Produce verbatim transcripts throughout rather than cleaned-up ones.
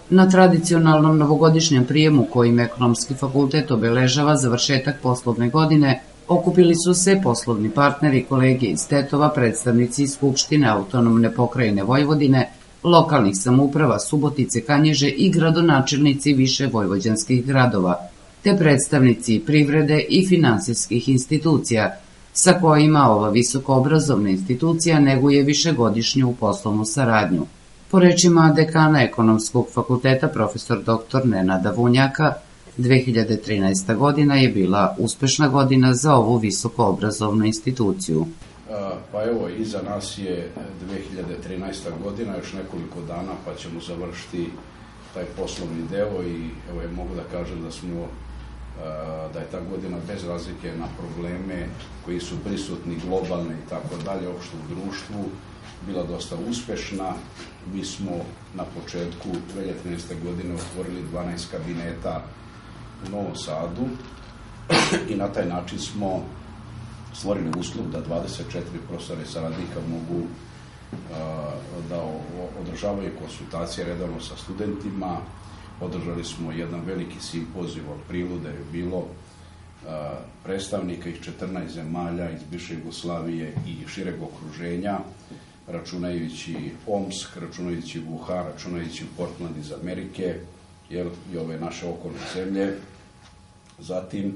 Na tradicionalnom novogodišnjem prijemu kojim Ekonomski fakultet obeležava završetak poslovne godine, okupili su se poslovni partneri, kolege iz Tetova, predstavnici iz Skupštine Autonomne pokrajine Vojvodine, lokalnih samouprava Subotice, Kanjiže i gradonačelnici više vojvođanskih gradova, te predstavnici privrede i finansijskih institucija, sa kojima ova visokoobrazovna institucija neguje višegodišnju poslovnu saradnju. Po rečima dekana Ekonomskog fakulteta profesor doktor Nenada Vunjaka, dve hiljade trinaesta. godina je bila uspešna godina za ovu visokoobrazovnu instituciju. Pa evo, iza nas je dve hiljade trinaesta. godina, još nekoliko dana pa ćemo završiti taj poslovni deo i evo je mogu da kažem da smo da je ta godina bez razlike na probleme koji su prisutni globalne i tako dalje, opšte u društvu, bila dosta uspešna. Mi smo na početku dve hiljade trinaeste. godine otvorili dvanaest kabineta u Novom Sadu i na taj način smo stvorili uslov da dvadeset četiri profesora i saradnika mogu da održavaju konsultacije redovno sa studentima. Održali smo jedan veliki simpozij u aprilu da je bilo predstavnika iz četrnaest zemalja iz bivše Jugoslavije i šireg okruženja, računajući Omsk, računajući Wuhan, računajući Portland iz Amerike i ove naše okolne zemlje. Zatim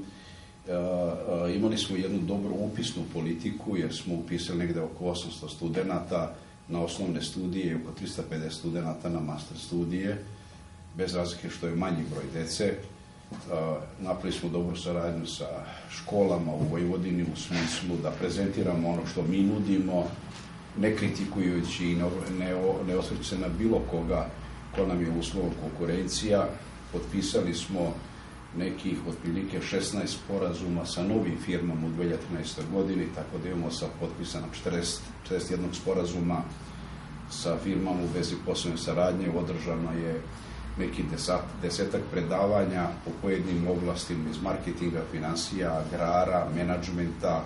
imali smo jednu dobru upisnu politiku jer smo upisali negde oko osamsto studenata na osnovne studije i oko trista pedeset studenata na master studije, bez razlike što je manji broj dece. Napravili smo dobru saradnju sa školama u Vojvodini u smislu da prezentiramo ono što mi nudimo, ne kritikujući i ne osvrćući se na bilo koga ko nam je uslovna konkurencija. Potpisali smo nekih otprilike šesnaest sporazuma sa novim firmama u dve hiljade trinaestoj. godini, tako da imamo sa potpisano četrdeset jedan sporazuma sa firmama u vezi poslovne saradnje. Održano je neki desetak predavanja po pojedinim oblastima iz marketinga, finansija, agrara, menadžmenta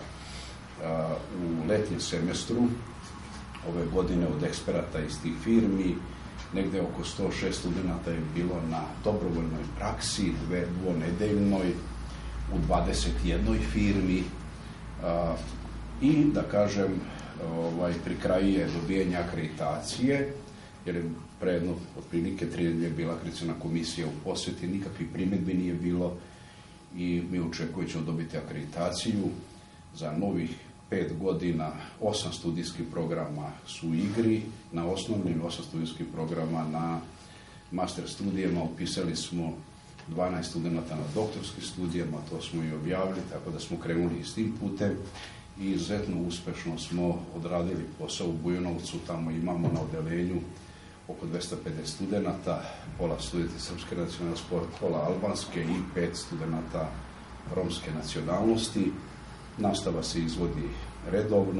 u letnjem semestru ove godine od eksperata iz tih firmi. Negde oko sto šest studenta je bilo na dobrovoljnoj praksi, dvonedeljnoj, u dvadeset jednoj firmi i da kažem, pri kraju je dobijanje akreditacije, jer je pre jedno otprilike tri nedelje bila akreditaciona komisija u poseti, nikakvih primedbi nije bilo i mi očekujemo ćemo dobiti akreditaciju za novih pet godina. Osam studijskih programa su u igri na osnovnim, osam studijskih programa na master studijama. Upisali smo dvanaest studenta na doktorskim studijama, to smo i objavili, tako da smo krenuli s tim putem i izuzetno uspešno smo odradili posao u Bujanovcu. Tamo imamo na odeljenju oko dvesta pedeset studenta, pola studenta srpske nacionalnosti, pola albanske i pet studenta romske nacionalnosti. Nastava se izvodi redovno,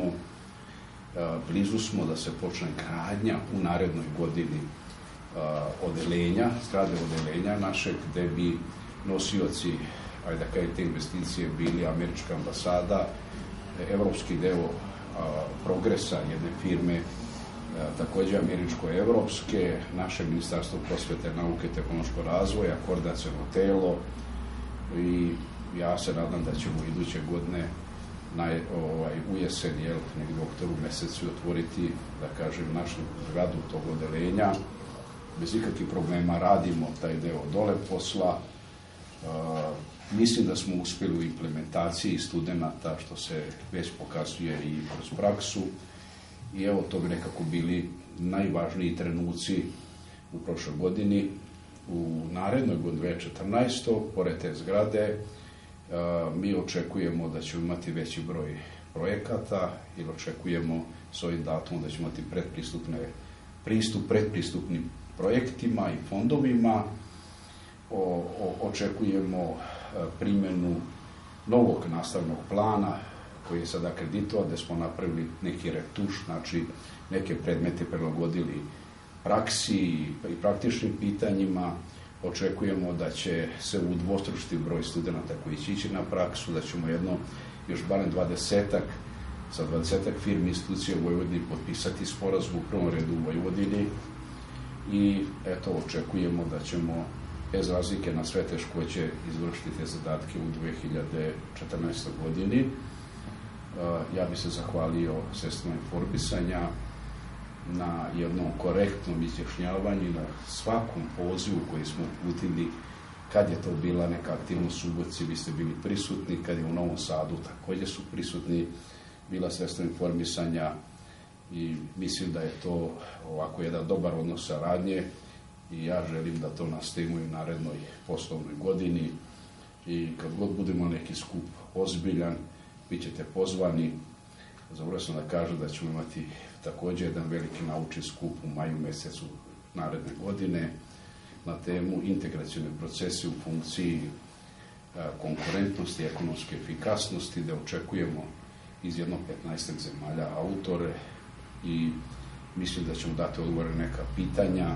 blizu smo da se počne gradnja u narednoj godini odeljenja, zgrade odeljenja našeg, gde bi nosioci, ajde da kažem, te investicije bili američka ambasada, evropski deo Progresa, jedne firme, takođe američko-evropske, naše Ministarstvo prosvete, nauke i tehnološkog razvoja, koordinaciono telo i ja se nadam da ćemo iduće godine u jesen, negdje u oktobru mesecu otvoriti, da kažem, našu zgradu tog odeljenja. Bez ikakvih problema radimo taj deo dole posla. Mislim da smo uspeli u implementaciji studenta, što se već pokazuje i kroz praksu. I evo, to bi nekako bili najvažniji trenuci u prošloj godini. U narednoj godini dve hiljade četrnaestoj. pored te zgrade, mi očekujemo da ćemo imati veći broj projekata ili očekujemo s ovim datumom da ćemo imati pristup predpristupnim projektima i fondovima. Očekujemo primjenu novog nastavnog plana koji je sada akreditovan, gde smo napravili neki retuš, znači neke predmete prilagodili praksi i praktičnim pitanjima. Očekujemo da će se udvostručiti broj studenta koji će ići na praksu, da ćemo jedno još barem dvadesetak, sa dvadesetak firmi institucije u Vojvodini potpisati sporazum u prvom redu u Vojvodini i eto, očekujemo da ćemo bez razlike na sve teškoće izvršiti te zadatke u dve hiljade četrnaestoj godini. Ja bih se zahvalio sredstvima informisanja na jednom korektnom izjašnjavanju, na svakom pozivu koji smo uputili. Kad je to bila neka aktivnost u Subotici, vi ste bili prisutni, kad je u Novom Sadu takođe su prisutni bila sredstva informisanja i mislim da je to ovako jedan dobar odnos saradnje i ja želim da to nastavimo i u narednoj poslovnoj godini i kad god budemo neki skup ozbiljan, vi ćete pozvani. Zaboravio sam da kažem da ćemo imati takođe jedan veliki naučni skup u maju mesecu naredne godine na temu integracione procese u funkciji konkurentnosti i ekonomske efikasnosti, da očekujemo iz jednog petnaestak zemalja autore i mislim da ćemo dati odgovore na neka pitanja.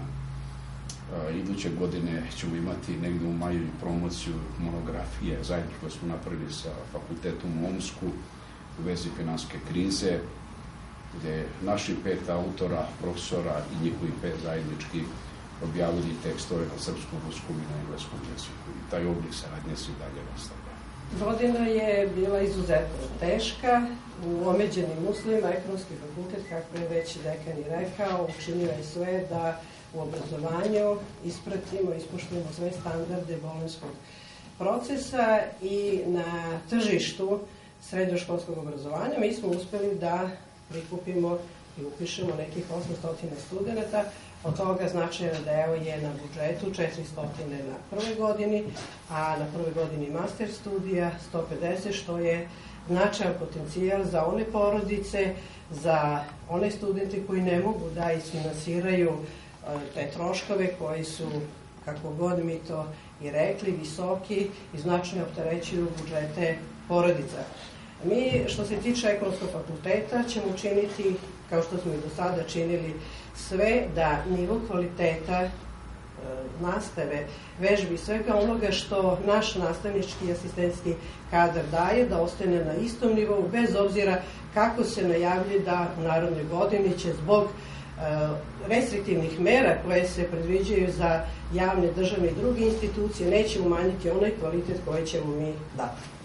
Iduće godine ćemo imati negde u maju i promociju monografije zajedno koje smo napravili sa fakultetom u Omsku u vezi finansijske krize, gde naši pet autora, profesora i njihovi pet zajednički objavili tekstove na srpskom, ruskom i na engleskom jeziku. I taj oblik saradnje se dalje nastavlja. Godina je bila izuzetno teška. U omeđenim uslovima Ekonomski fakultet, kako je već dekan i rekao, učinio je sve da u obrazovanju ispratimo, ispoštujemo sve standarde bolonjskog procesa i na tržištu srednjoškolskog obrazovanja mi smo uspeli da prikupimo i upišemo nekih osamsto studenta. Od toga značajan deo je na budžetu, četiristo na prvoj godini, a na prvoj godini master studija sto pedeset, što je značajan potencijal za one porodice, za one studente koji ne mogu da isfinansiraju te troškove koji su, kako god mi to i rekli, visoki i značajno opterećuju budžete porodica. Mi, što se tiče Ekonomskog fakulteta, ćemo učiniti, kao što smo i do sada činili, sve da nivo kvaliteta e, nastave, vežbi, svega onoga što naš nastavnički i asistentski kadar daje, da ostane na istom nivou, bez obzira kako se najavlja da u narodnoj godini će zbog e, restriktivnih mera koje se predviđaju za javne, državne i druge institucije, neće umanjiti onaj kvalitet koji ćemo mi dati.